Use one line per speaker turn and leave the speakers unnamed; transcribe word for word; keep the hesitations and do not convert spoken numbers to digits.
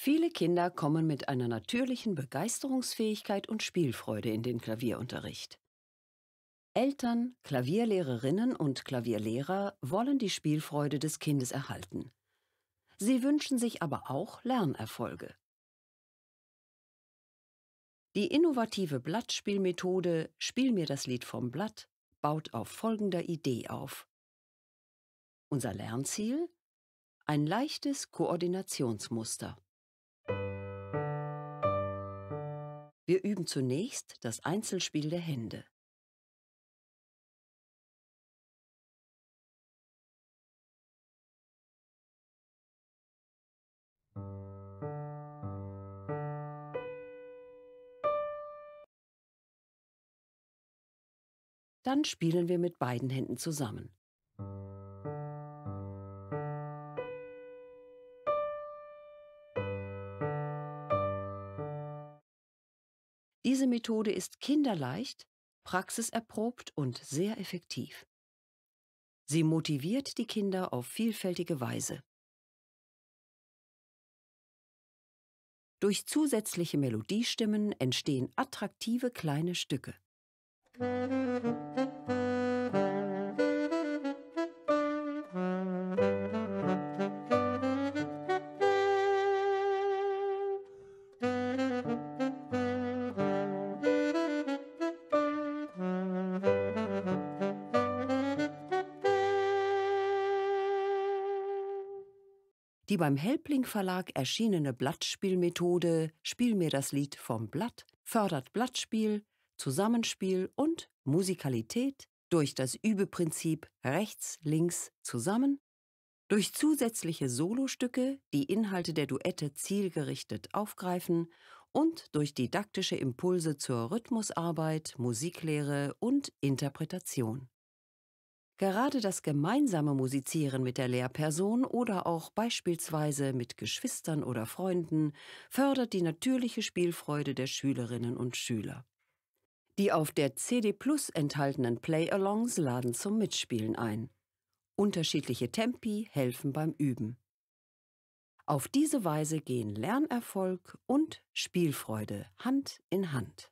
Viele Kinder kommen mit einer natürlichen Begeisterungsfähigkeit und Spielfreude in den Klavierunterricht. Eltern, Klavierlehrerinnen und Klavierlehrer wollen die Spielfreude des Kindes erhalten. Sie wünschen sich aber auch Lernerfolge. Die innovative Blattspielmethode Spiel mir das Lied vom Blatt baut auf folgender Idee auf. Unser Lernziel? Ein leichtes Koordinationsmuster. Wir üben zunächst das Einzelspiel der Hände. Dann spielen wir mit beiden Händen zusammen. Diese Methode ist kinderleicht, praxiserprobt und sehr effektiv. Sie motiviert die Kinder auf vielfältige Weise. Durch zusätzliche Melodiestimmen entstehen attraktive kleine Stücke. Die beim Helbling Verlag erschienene Blattspielmethode Spiel mir das Lied vom Blatt fördert Blattspiel, Zusammenspiel und Musikalität durch das Übeprinzip rechts, links, zusammen, durch zusätzliche Solostücke, die Inhalte der Duette zielgerichtet aufgreifen und durch didaktische Impulse zur Rhythmusarbeit, Musiklehre und Interpretation. Gerade das gemeinsame Musizieren mit der Lehrperson oder auch beispielsweise mit Geschwistern oder Freunden fördert die natürliche Spielfreude der Schülerinnen und Schüler. Die auf der C D Plus enthaltenen Play-Alongs laden zum Mitspielen ein. Unterschiedliche Tempi helfen beim Üben. Auf diese Weise gehen Lernerfolg und Spielfreude Hand in Hand.